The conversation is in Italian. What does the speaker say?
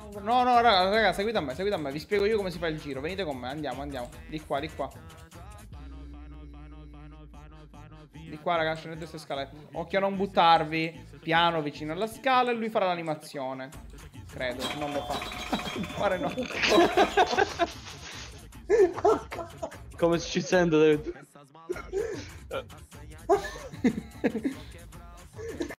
No, no, raga, seguite a me, vi spiego io come si fa il giro. Venite con me, andiamo, andiamo. Di qua, di qua. Di qua, raga, scendete queste scalette. Occhio a non buttarvi. Piano vicino alla scala e lui farà l'animazione. Credo, non lo fa. Fare no. Come ci sento?